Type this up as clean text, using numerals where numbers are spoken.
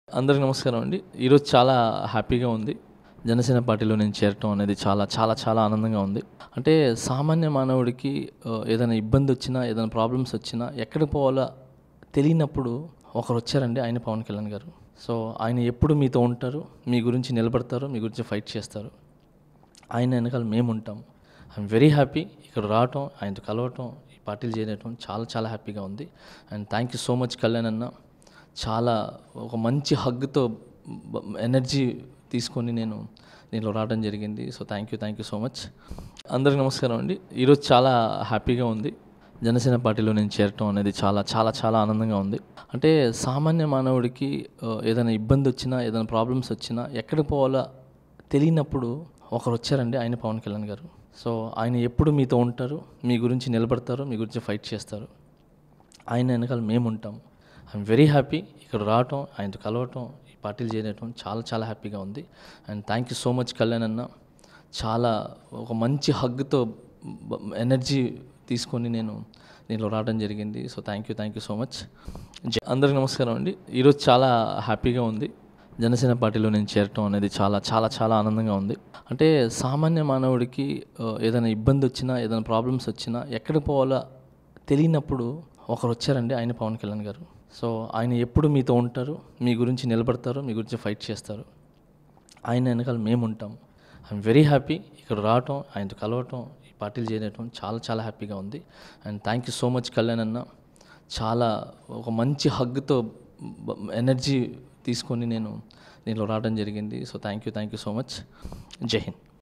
అందరికీ నమస్కారం అండి. ఈరోజు చాలా హ్యాపీగా ఉంది. జనసేన పార్టీలో నేను చేరటం అనేది చాలా చాలా చాలా ఆనందంగా ఉంది. అంటే సామాన్య మానవుడికి ఏదైనా ఇబ్బందొచ్చినా, ఏదైనా ప్రాబ్లమ్స్ వచ్చినా ఎక్కడికి పోవాలో తెలియనప్పుడు ఒకరొచ్చారండి. ఆయన పవన్ కళ్యాణ్ గారు. సో, ఆయన ఎప్పుడు మీతో ఉంటారు. మీ గురించి నిలబడతారు. మీ గురించి ఫైట్ చేస్తారు. ఆయన వెనకాల మేముంటాం. ఐయామ్ వెరీ హ్యాపీ ఇక్కడ రావటం, ఆయనతో కలవటం, ఈ పార్టీలు చేరటం చాలా చాలా హ్యాపీగా ఉంది. And thank you so much Kalyan అన్న. చాలా ఒక మంచి హగ్‌తో ఎనర్జీ తీసుకొని నేను దీంట్లో రావడం జరిగింది. So thank you so much. అందరికీ నమస్కారం అండి. ఈరోజు చాలా హ్యాపీగా ఉంది. జనసేన పార్టీలో నేను చేరటం అనేది చాలా చాలా చాలా ఆనందంగా ఉంది. అంటే సామాన్య మానవుడికి ఏదైనా ఇబ్బందొచ్చినా, ఏదైనా ప్రాబ్లమ్స్ వచ్చినా ఎక్కడికి పోవాలో తెలియనప్పుడు ఒకరొచ్చారండి. ఆయన పవన్ కళ్యాణ్ గారు. సో, ఆయన ఎప్పుడు మీతో ఉంటారు. మీ గురించి నిలబడతారు. మీ గురించి ఫైట్ చేస్తారు. ఆయన వెనకాల మేముంటాం. ఐయామ్ వెరీ హ్యాపీ ఇక్కడ రావటం, ఆయనతో కలవటం, ఈ పార్టీలు చేరటం చాలా చాలా హ్యాపీగా ఉంది. And thank you so much Kalyan అన్న. చాలా ఒక మంచి హగ్‌తో ఎనర్జీ తీసుకొని నేను దీంట్లో రావడం జరిగింది. So thank you so much. అందరికీ నమస్కారం అండి. ఈరోజు చాలా హ్యాపీగా ఉంది. జనసేన పార్టీలో నేను చేరటం అనేది చాలా చాలా చాలా ఆనందంగా ఉంది. అంటే సామాన్య మానవుడికి ఏదైనా ఇబ్బందొచ్చినా, ఏదైనా ప్రాబ్లమ్స్ వచ్చినా ఎక్కడికి పోవాలో తెలియనప్పుడు ఒకరొచ్చారండి. ఆయన పవన్ కళ్యాణ్ గారు. సో, ఆయన ఎప్పుడు మీతో ఉంటారు. మీ గురించి నిలబడతారు. మీ గురించి ఫైట్ చేస్తారు. ఆయన వెనకాల మేముంటాం. ఐయామ్ వెరీ హ్యాపీ ఇక్కడ రావటం, ఆయనతో కలవటం, ఈ పార్టీలు చేరటం చాలా చాలా హ్యాపీగా ఉంది. And thank you so much Kalyan అన్న. చాలా ఒక మంచి హగ్‌తో ఎనర్జీ తీసుకొని నేను దీంట్లో రావడం జరిగింది. So thank you so much. జై హింద్.